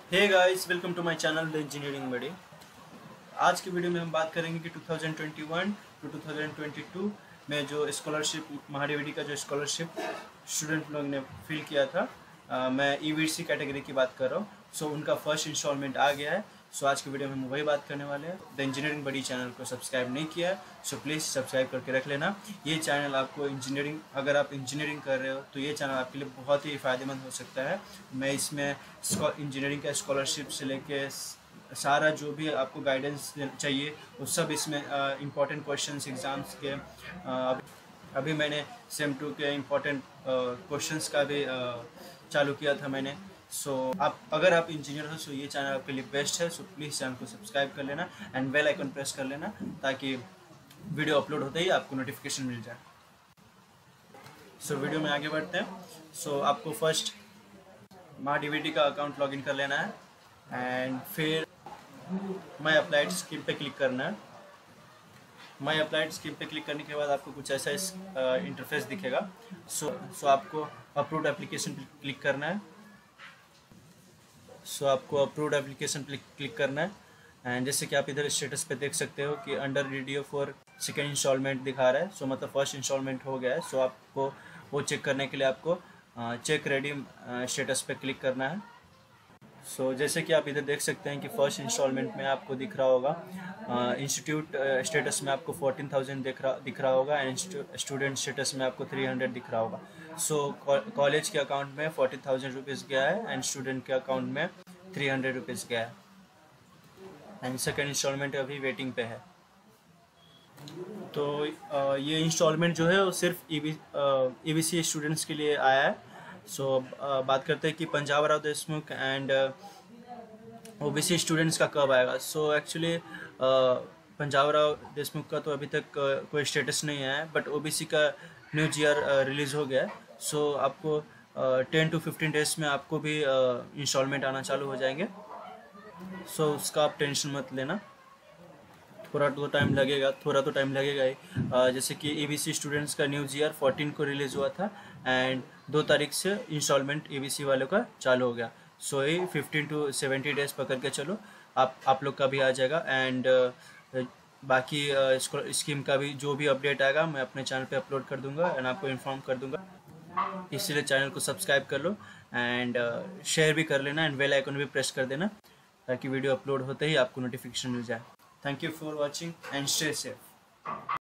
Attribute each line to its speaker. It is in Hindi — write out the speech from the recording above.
Speaker 1: Hey guys, welcome to my channel the engineering buddy. आज की वीडियो में हम बात करेंगे कि 2021 टू 2022 में जो स्कॉलरशिप महाडीवीडी का जो स्कॉलरशिप स्टूडेंट लोग ने फिल किया था, मैं ईवीसी कैटेगरी की बात कर रहा हूँ। सो उनका फर्स्ट इंस्टॉलमेंट आ गया है। सो आज की वीडियो में हम वही बात करने वाले हैं। द इंजीनियरिंग बडी चैनल को सब्सक्राइब नहीं किया है, सो प्लीज़ सब्सक्राइब करके रख लेना। ये चैनल आपको इंजीनियरिंग, अगर आप इंजीनियरिंग कर रहे हो तो ये चैनल आपके लिए बहुत ही फ़ायदेमंद हो सकता है। मैं इसमें इंजीनियरिंग का स्कॉलरशिप से लेके सारा जो भी आपको गाइडेंस चाहिए वो सब इसमें इम्पॉर्टेंट क्वेश्चंस एग्ज़ाम्स के अभी मैंने सेम 2 के इम्पॉर्टेंट क्वेश्चंस का भी चालू किया था मैंने। सो अगर आप इंजीनियर हो, सो ये चैनल आपके लिए बेस्ट है। सो प्लीज़ चैनल को सब्सक्राइब कर लेना एंड बेल आइकन प्रेस कर लेना ताकि वीडियो अपलोड होते ही आपको नोटिफिकेशन मिल जाए। सो वीडियो में आगे बढ़ते हैं। सो आपको फर्स्ट महाडीवीडी का अकाउंट लॉगिन कर लेना है एंड फिर माई अप्लाइड स्कीम पे क्लिक करना है। माई अप्लाइड स्कीम पे क्लिक करने के बाद आपको कुछ ऐसा इंटरफेस दिखेगा। सो आपको अप्रूव्ड एप्लीकेशन पे क्लिक करना है। सो आपको अप्रूव्ड एप्लीकेशन पे क्लिक करना है एंड जैसे कि आप इधर स्टेटस पे देख सकते हो कि under video for second instalment दिखा रहा है। सो मतलब फर्स्ट इंस्टॉलमेंट हो गया है। सो आपको वो चेक करने के लिए आपको चेक रेडीम स्टेटस पे क्लिक करना है। सो जैसे कि आप इधर देख सकते हैं कि फर्स्ट इंस्टॉलमेंट में आपको दिख रहा होगा इंस्टीट्यूट स्टेटस में आपको 14,000 दिख रहा होगा एंड स्टूडेंट स्टेटस में आपको 300 दिख रहा होगा। सो कॉलेज के अकाउंट में 40,000 रुपीज़ गया है एंड स्टूडेंट के अकाउंट में 300 रुपीज़ गया है एंड सेकेंड इंस्टॉलमेंट अभी वेटिंग पे है। तो ये इंस्टॉलमेंट जो है वो सिर्फ ईवीसी स्टूडेंट्स के लिए आया है। सो बात करते हैं कि Panjab Rao Deshmukh and OBC students का कब आएगा। सो एक्चुअली पंजाब राव देशमुख का तो अभी तक कोई स्टेटस नहीं आया है, बट ओबीसी का न्यूज़ ईयर रिलीज़ हो गया है। सो आपको 10 to 15 डेज़ में आपको भी इंस्टॉलमेंट आना चालू हो जाएंगे। सो उसका आप टेंशन मत लेना, थोड़ा तो टाइम लगेगा ही। जैसे कि ईवीसी स्टूडेंट्स का न्यूज़ ईयर 14 को रिलीज़ हुआ था एंड 2 तारीख से इंस्टॉलमेंट ईवीसी वालों का चालू हो गया। सो ये 15 to 70 डेज़ पकड़ के चलो, आप लोग का भी आ जाएगा एंड बाकी स्कीम का भी जो भी अपडेट आएगा मैं अपने चैनल पे अपलोड कर दूंगा एंड आपको इन्फॉर्म कर दूंगा। इसीलिए चैनल को सब्सक्राइब कर लो एंड शेयर भी कर लेना एंड बेल आइकन भी प्रेस कर देना ताकि वीडियो अपलोड होते ही आपको नोटिफिकेशन मिल जाए। Thank you for watching and stay safe.